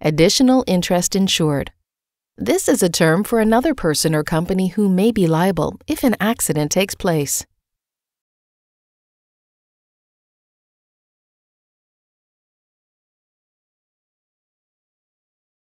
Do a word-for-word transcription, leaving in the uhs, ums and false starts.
Additional interest insured. This is a term for another person or company who may be liable if an accident takes place.